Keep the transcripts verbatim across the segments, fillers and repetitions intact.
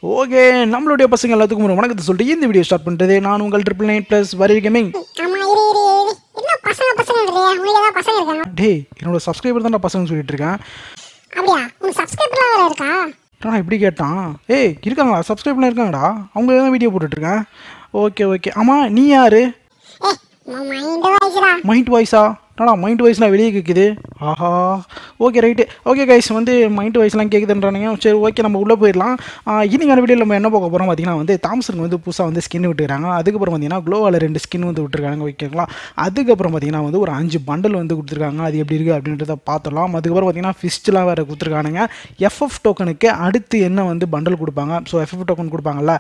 Okay, நம்மளுடைய பசங்க எல்லாத்துக்கும் ஒரு வணக்கத்தை சொல்லிட்டு இந்த வீடியோ ஸ்டார்ட் பண்ணுறது நான் உங்கள் triple nine plus warrior gaming. டே, என்னோட சப்ஸ்கிரைபர் தான் பசங்க சொல்லிட்டு இருக்கேன். நான் இப்படி கேட்டான். ஏய் இருக்காங்களா, சப்ஸ்கிரைப்லாம் இருக்காங்கடா, அவங்க தான் வீடியோ போட்டுட்ருக்கேன். ஓகே ஓகே, ஆமாம் நீ யார்? மைண்ட் வாய்ஸா? என்னடா மைண்ட் வாய்ஸ்லாம் வெளியே கேட்குது? ஆஹா, ஓகே ரைட்டு. ஓகே கைஸ், வந்து மைண்ட் வாய்ஸ்லாம் கேட்குதுன்றானுங்க. சரி ஓகே, நம்ம உள்ளே போயிடலாம். இன்னைக்கான வீடியோவில் நம்ம என்ன பார்க்க போகிறோம் பார்த்தீங்கன்னா வந்து தாம்சனுக்கு வந்து புதுசாக வந்து ஸ்கின் விட்டுருக்காங்க. அதுக்கப்புறம் பார்த்தீங்கன்னா க்ளோவால் ரெண்டு ஸ்கின் வந்து விட்டுருக்காங்க. ஓகேங்களா? அதுக்கப்புறம் பார்த்தீங்கன்னா வந்து ஒரு அஞ்சு பண்டல் வந்து கொடுத்துருக்காங்க. அது எப்படி இருக்குது அப்படின்றத பார்த்துடலாம். அதுக்கப்புறம் பார்த்தீங்கன்னா ஃபிஸ்ட்லாம் வேறு கொடுத்துருக்கானுங்க. எஃப்எஃப் டோக்கனுக்கு அடுத்து என்ன வந்து பண்டல் கொடுப்பாங்க? ஸோ எஃப்எஃப் டோக்கன் கொடுப்பாங்கல்ல.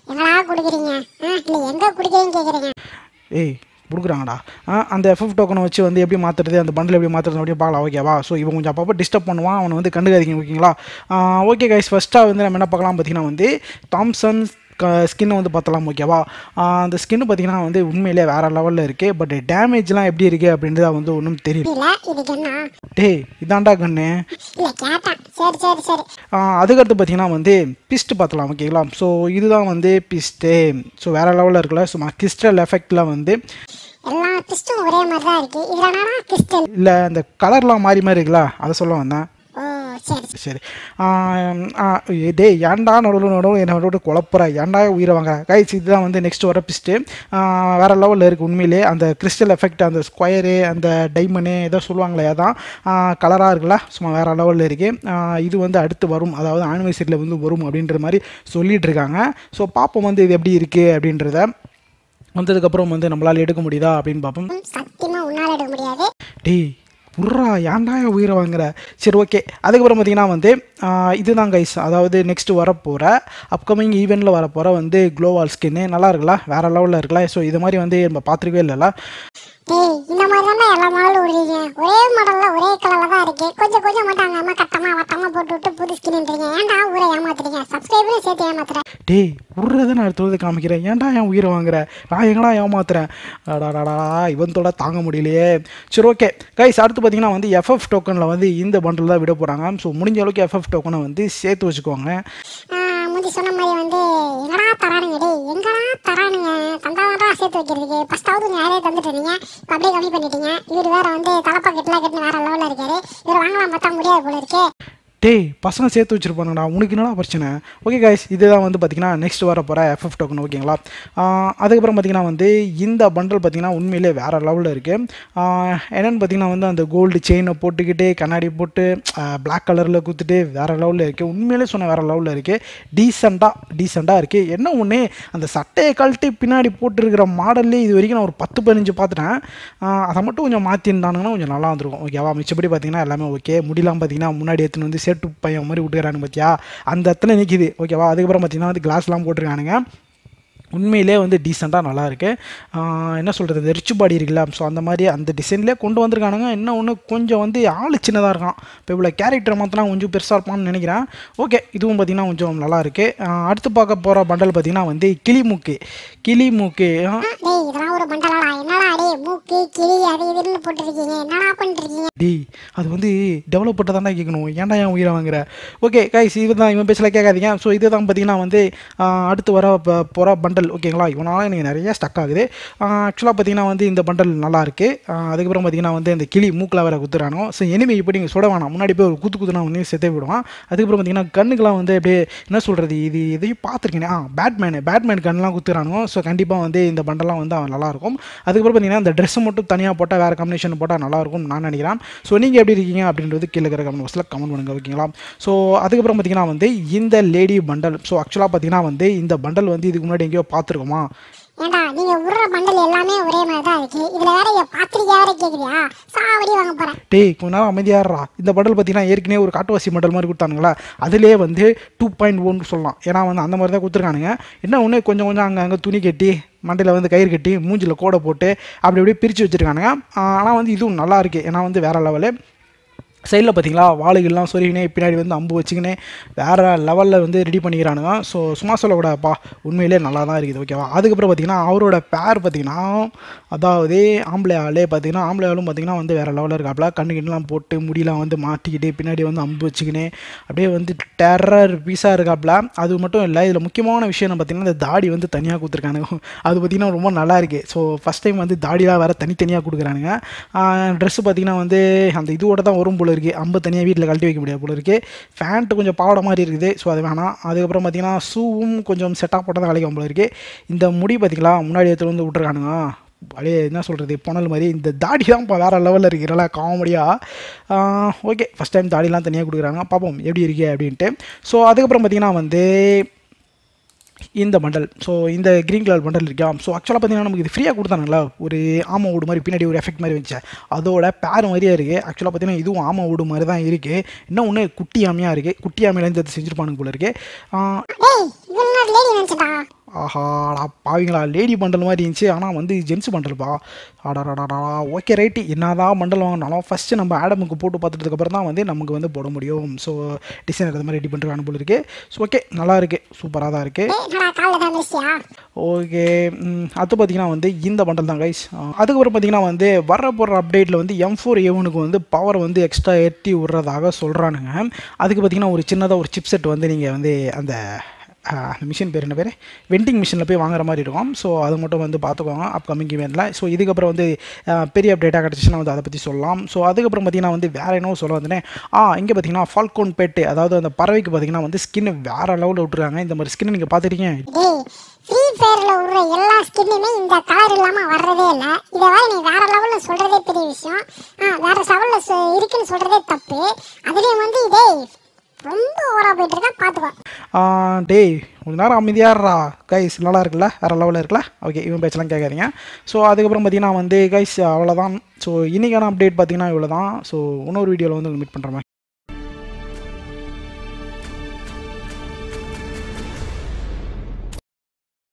ஏய் கொடுக்குறாங்கடா. அந்த எஃப்எஃப் டோக்கனை வச்சு வந்து எப்படி மாற்றுறது, அந்த பண்டில் எப்படி மாற்றுறது அப்படியே பார்க்கலாம். ஓகேவா? ஸோ இவன் கொஞ்சம் அப்பப்போ டிஸ்டர்ப் பண்ணுவான், அவனை வந்து கண்டுக்காதீங்க. ஓகேங்களா? ஓகே கைஸ், ஃபஸ்ட்டாக வந்து நம்ம என்ன பார்க்கலாம் பார்த்தீங்கன்னா வந்து தாம்சன் ஸ்கின்னை வந்து பார்த்தலாம். ஓகேவா? அந்த ஸ்கின்னு பார்த்தீங்கன்னா வந்து உண்மையிலே வேறு லெவலில் இருக்குது. பட் டேமேஜ்லாம் எப்படி இருக்குது அப்படின்றத வந்து ஒன்றும் தெரியல. டே இதாண்டா கண்ணு. அதுக்கடுத்து பார்த்தீங்கன்னா வந்து பிஸ்ட் பார்த்தலாம். ஓகேங்களா? ஸோ இதுதான் வந்து பிஸ்ட்டு. ஸோ வேறு லெவலில் இருக்குல்ல. ஸோ கிறிஸ்டல் எஃபெக்டில் வந்து இல்லை, இந்த கலர்லாம் மாறி மாதிரி இருக்குல்ல, அதை சொல்ல வந்தேன். சரி, டே ஏன்டா நடுவில் நடுவில் என்னோட குழப்பற, ஏன்டா உயிரை வாங்க கைஸ். இதுதான் வந்து நெக்ஸ்ட் வர பிஸ்ட்டு. வேறு லெவலில் இருக்குது உண்மையிலே. அந்த கிறிஸ்டல் எஃபெக்ட், அந்த ஸ்கொயரு, அந்த டைமண்டு ஏதோ சொல்லுவாங்களே, அதான் கலராக இருக்குல்ல, சும்மா வேறு லெவலில் இருக்குது. இது வந்து அடுத்து வரும், அதாவது ஆனிவர்சரியில் வந்து வரும் அப்படின்ற மாதிரி சொல்லிகிட்டு இருக்காங்க. ஸோ பார்ப்போம் வந்து இது எப்படி இருக்குது அப்படின்றத. வந்ததுக்கப்புறம் வந்து நம்மளால் எடுக்க முடியுதா அப்படின்னு பார்ப்போம். சத்தியமாக உன்னால் எடுக்க முடியாது. டே உர்ரா, ஏன்டா உயிரை வாங்குற. சரி ஓகே, அதுக்கப்புறம் பார்த்தீங்கன்னா வந்து இதுதான் கைஸ், அதாவது நெக்ஸ்ட் வரப்போகிற அப்கமிங் ஈவெண்ட்டில் வரப்போகிற வந்து க்ளோவால் ஸ்கின்னு நல்லா இருக்குல்ல, வேறு லெவலில் இருக்குல்ல. ஸோ இது மாதிரி வந்து நம்ம பார்த்துருக்கவே இல்லைல்ல. இந்த மாதிரி தான் எல்லா மாடலும் விடுறீங்க, ஒரே மாடலில் ஒரே கலரில் தான் இருக்குது. கொஞ்சம் கொஞ்சம் மட்டும் அங்கே அம்மா கட்டமாக வட்டமாக போட்டு விட்டு புது ஸ்கின்ன்றீங்க. ஏன்டா ஊரை ஏமாத்துறீங்க, சப்ஸ்கிரைபரும் சேர்த்து ஏமாத்துறேன். டே உருறதை நான் அடுத்தது காமிக்கிறேன், ஏன்டா என் உயிரை வாங்குற, நான் எங்கடா ஏமாத்துறேன். டாடாடா இவன்தோட தாங்க முடியலையே. சரி ஓகே கைஸ், அடுத்து பார்த்தீங்கன்னா வந்து எஃப்எஃப் டோக்கனில் வந்து இந்த பண்டில் தான் விட போகிறாங்க. ஸோ முடிஞ்ச அளவுக்கு எஃப்எஃப் டோக்கனை வந்து சேர்த்து வச்சுக்கோங்க. முந்தி சொன்ன மாதிரி வந்து எங்கடா தரானுங்க, டே எங்கடா தரானுங்க, தந்தாடா சேர்த்து வைக்கிறதுக்கு. ஃபஸ்ட்டாவது நிறைய தந்துட்டு இருந்தீங்க, இப்போ அப்படியே கம்மி பண்ணிட்டீங்க. இவர் வேறு வந்து தலைப்பாக்கெட்டுலாம் கட்டின வேறு லெவலில் இருக்காரு. இவர் வாங்கலாம் பார்த்தா முடியாது போல இருக்கே. டேய் பசங்க சேர்த்து வச்சுருப்பானுங்கடா, உனக்கு என்னடா பிரச்சனை? ஓகே கைஸ், இதுதான் வந்து பார்த்திங்கன்னா நெக்ஸ்ட் வர போகிற எஃப்எஃப் டோக்கன். ஓகேங்களா? அதுக்கப்புறம் பார்த்திங்கன்னா வந்து இந்த பண்டல் பார்த்திங்கன்னா உண்மையிலே வேறு லெவலில் இருக்குது. என்னென்னு பார்த்திங்கன்னா வந்து அந்த கோல்டு செயினை போட்டுக்கிட்டு கண்ணாடி போட்டு பிளாக் கலரில் கொடுத்துட்டு வேறு லெவலில் இருக்குது. உண்மையிலே சொன்ன வேறு லெவலில் இருக்குது. டீசெண்டாக டீசெண்டாக இருக்குது. என்ன ஒன்று, அந்த சட்டையை கழட்டி பின்னாடி போட்டுருக்கிற மாடல்லே இது வரைக்கும் நான் ஒரு பத்து பதினஞ்சு பார்த்துட்டேன். அதை மட்டும் கொஞ்சம் மாற்றிருந்தானுங்கன்னா கொஞ்சம் நல்லா வந்துருக்கும். ஓகேவா? மிச்சப்படி பார்த்திங்கன்னா எல்லாமே ஓகே. முடியலாம் பார்த்திங்கன்னா முன்னாடி எடுத்துன்னு வந்து செட்டு பையன் மாதிரி விட்டுக்கிறானு பார்த்தியா, அந்த இடத்துல நிற்கிது. ஓகேவா? அதுக்கப்புறம் பார்த்திங்கன்னா வந்து கிளாஸ்லாம் போட்டிருக்கானுங்க. உண்மையிலே வந்து டீசெண்டாக நல்லாயிருக்கு. என்ன சொல்கிறது, இந்த ரிச் பாடி இருக்குல்ல, ஸோ அந்த மாதிரி அந்த டிசைன்லேயே கொண்டு வந்திருக்கானுங்க. என்ன ஒன்று கொஞ்சம் வந்து ஆள் சின்னதாக இருக்கான். இப்போ இவ்வளோ கேரக்டர் மாற்றினா கொஞ்சம் பெருசாக இருப்பான்னு நினைக்கிறேன். ஓகே, இதுவும் பார்த்திங்கன்னா கொஞ்சம் நல்லாயிருக்கு. அடுத்து பார்க்க போகிற பண்டல் பார்த்திங்கன்னா வந்து கிளி மூக்கு. கிளி மூக்கு டி அது வந்து டெவலப் பண்ண தானே கேட்கணும், ஏன்டா என் உயிரை வாங்குற. ஓகே கைஸ், இது தான் இவன் பேசல கேட்காதீங்க. ஸோ இது தான் பார்த்திங்கன்னா வந்து அடுத்து வர போகிற பண்டல். ஓகேங்களா? இவனால் எனக்கு நிறைய ஸ்டக் ஆகுது. ஆக்சுவலாக பார்த்திங்கன்னா வந்து இந்த பண்டல் நல்லாயிருக்கு. அதுக்கப்புறம் பார்த்திங்கன்னா வந்து இந்த கிளி மூக்கில் வேறு குத்துறானோ. ஸோ எனிமே இப்போ நீங்கள் சுட வேணாம், முன்னாடி போய் ஒரு குத்து குத்துனா ஒன்றே செத்தே விடுவான். அதுக்கப்புறம் பார்த்திங்கன்னா கண்ணுக்கெலாம் வந்து அப்படியே என்ன சொல்கிறது, இது இதையும் பார்த்துருக்கேன். ஆ பேட்மேனு பேட்மேன் கண்ணெலாம் குத்துறானோ. ஸோ கண்டிப்பாக வந்து இந்த பண்டெல்லாம் வந்து அவன் நல்லாயிருக்கும். அதுக்கப்புறம் பார்த்திங்கன்னா இந்த ட்ரெஸ்ஸை மட்டும் தனியாக போட்டால் வேறு காம்பினேஷன் போட்டால் நல்லாயிருக்கும் நான் நினைக்கிறேன். ஸோ நீங்கள் எப்படி இருக்கீங்க அப்படின்றது கீழே இருக்கிற கமெண்ட் பாக்ஸில் கமெண்ட் பண்ணுங்கள். ஓகேங்களா? ஸோ அதுக்கப்புறம் பார்த்திங்கன்னா வந்து இந்த லேடி பண்டல். ஸோ ஆக்சுவலாக பார்த்திங்கன்னா வந்து இந்த பண்டல் வந்து இதுக்கு முன்னாடி எங்கேயோ பார்த்துருக்கோமா? ஏண்டா நீங்க உருற பண்டல் எல்லாமே ஒரே மாதிரி தான் இருக்கு. இதுல வேற பாத்திரிக்கை வேற கேக்குறியா? சாவடி வாங்க போறேன். டேய் கொஞ்ச நேரம் அமைதியாடுறா. இந்த பண்டல் பார்த்தீங்கன்னா ஏற்கனவே ஒரு காட்டுவாசி பண்டல் மாதிரி கொடுத்தானுங்களா, அதுலேயே வந்து டூ பாயிண்ட் ஒன் சொல்லலாம். ஏன்னா வந்து அந்த மாதிரி தான் கொடுத்துருக்கானுங்க. என்ன ஒன்று கொஞ்சம் கொஞ்சம் அங்கே அங்கே துணி கட்டி மண்டையில் வந்து கயிறு கட்டி மூஞ்சில் கோடை போட்டு அப்படி அப்படியே பிரித்து வச்சுருக்கானுங்க. ஆனால் வந்து இதுவும் நல்லா இருக்குது. ஏன்னா வந்து வேறு லெவலு. சைடில் பார்த்தீங்களா வாளுகள்லாம் சொருகினே பின்னாடி வந்து அம்பு வச்சுக்கினே வேறு லெவலில் வந்து ரெடி பண்ணிக்கிறானுங்க. ஸோ சும்மா சொல்லக்கூடாதுப்பா, உண்மையிலே நல்லா தான் இருக்குது. ஓகேவா. அதுக்கப்புறம் பார்த்தீங்கன்னா அவரோட பேர் பார்த்தீங்கன்னா அதாவது ஆம்பளை ஆளே பார்த்தீங்கன்னா ஆம்பளை ஆளும் பார்த்தீங்கன்னா வந்து வேறு லெவலில் இருக்காப்புல. கண்ணு கிண்ணெலாம் போட்டு முடியெலாம் வந்து மாட்டிக்கிட்டு பின்னாடி வந்து அம்பு வச்சுக்கினே அப்படியே வந்து டெரர் பீஸாக இருக்காப்புல. அது மட்டும் இல்லை, இதில் முக்கியமான விஷயம் என்ன பார்த்தீங்கன்னா இந்த தாடி வந்து தனியாக கொடுத்துருக்கானுங்க. அது பார்த்திங்கன்னா ரொம்ப நல்லா இருக்குது. ஸோ ஃபஸ்ட் டைம் வந்து தாடிலாம் வேறு தனித்தனியாக கொடுக்குறானுங்க. ட்ரெஸ்ஸு பார்த்திங்கன்னா வந்து அந்த இதோட தான் வரும் போல இருக்குது. அம்பு தனியாக வீட்டில் கழட்டி வைக்க முடியாது போல இருக்குது. ஃபேண்ட்டு கொஞ்சம் பாவாடை மாதிரி இருக்குது. ஸோ அது வேணாம். அதுக்கப்புறம் பார்த்திங்கன்னா ஷூவும் கொஞ்சம் செட்டாக போட்டால் தான் கழிக்கும் போல இருக்குது. இந்த முடி பார்த்திங்களா முன்னாடி எடுத்து வந்து விட்ருக்கானுங்க. அப்படியே என்ன சொல்கிறது பொணல் மாதிரி. இந்த தாடி தான் இப்போ வேறு லெவலில் இருக்கிறல காமெடியாக. ஓகே, ஃபஸ்ட் டைம் தாடிலாம் தனியாக கொடுக்குறாங்க. பார்ப்போம் எப்படி இருக்கே அப்படின்ட்டு. ஸோ அதுக்கப்புறம் பார்த்திங்கன்னா வந்து இந்த பண்டல். ஸோ இந்த க்ரீன் கலர் பண்டல் இருக்கா. ஸோ ஆக்சுவலாக பார்த்தீங்கன்னா நமக்கு இது ஃப்ரீயாக கொடுத்தானுங்களா, ஒரு ஆமை ஓடு மாதிரி பின்னாடி ஒரு எஃபெக்ட் மாதிரி வந்துச்சு. அதோட பேர் மாதிரியே இருக்குது. ஆக்சுவலாக பார்த்தீங்கன்னா இதுவும் ஆமை ஓடு மாதிரி தான் இருக்குது. இன்னும் ஒன்று குட்டி ஆமையாக இருக்குது. குட்டி ஆமையிலேருந்து அது செஞ்சுருப்பானுங்க போல இருக்குது. ஆஹாடா பாவிங்களா, லேடி பண்டல் மாதிரி இருந்துச்சு. ஆனால் வந்து ஜென்ஸ் பண்டல்ப்பா. ஆடாடாடா ஓகே ரைட்டு. என்ன தான் பண்டல் வாங்கினாலும் ஃபஸ்ட்டு நம்ம ஆடமுக்கு போட்டு பார்த்துட்டதுக்கப்புறம் தான் வந்து நமக்கு வந்து போட முடியும். ஸோ டிசைன் அது மாதிரி ரெடி பண்ணுறாங்க போல இருக்குது. ஸோ ஓகே, நல்லா இருக்குது, சூப்பராக தான் இருக்குது. ஓகே, அது பார்த்திங்கன்னா வந்து இந்த பண்டல் தான் கைஸ். அதுக்கப்புறம் பார்த்திங்கன்னா வந்து வர போகிற அப்டேட்டில் வந்து எம் ஃபோர் ஏ ஒனுக்கு வந்து பவர் வந்து எக்ஸ்ட்ரா ஏற்றி விட்றதாக சொல்கிறானுங்க. அதுக்கு பார்த்திங்கன்னா ஒரு சின்னதாக ஒரு சிப் செட் வந்து நீங்கள் வந்து அந்த அந்த மிஷின் பேர் என்ன பேர் வெண்டிங் மிஷினில் போய் வாங்குற மாதிரி இருக்கும். ஸோ அது மட்டும் வந்து பார்த்துக்கோங்க அப்கமிங் இவெண்ட்டில். ஸோ இதுக்கப்புறம் வந்து பெரிய அப்டேட்டாக கிடச்சிச்சுன்னா வந்து அதை பற்றி சொல்லலாம். ஸோ அதுக்கப்புறம் பார்த்திங்கன்னா வந்து வேறு என்ன சொல்ல வந்தேன். ஆ இங்கே பார்த்திங்கன்னா ஃபால்கோன் பெட்டு, அதாவது அந்த பறவைக்கு பார்த்திங்கன்னா வந்து ஸ்கின் வேறு லெவலில் விட்டுருக்காங்க. இந்த மாதிரி ஸ்கின் நீங்கள் பார்த்துருக்கீங்க. ஃப்ரீ ஃபயர்ல உள்ள எல்லா ஸ்கின்னுமே இந்த கலர் இல்லாம வர்றதே இல்ல. இத வேற நீ வேற லெவல்ல சொல்றதே பெரிய விஷயம். ஆ வேற லெவல்ல இருக்குன்னு சொல்றதே தப்பு. அதுலயும் வந்து இதே ரொம்ப ஓவரா போயிட்டு இருக்கா பாத்துக்கோ. ஆ டேய் கொஞ்ச நேரம் அமைதியாடுறா கைஸ். நல்லா இருக்குல்ல, வேறு லெவலில் இருக்குல்ல. ஓகே, இவன் பேச்செல்லாம் கேட்காதீங்க. ஸோ அதுக்கப்புறம் பார்த்தீங்கன்னா வந்து கைஸ் அவ்வளோதான். ஸோ இன்றைக்கான அப்டேட் பார்த்தீங்கன்னா இவ்வளோ தான். ஸோ இன்னொரு வீடியோவில் வந்து மீட் பண்ணுறேன்.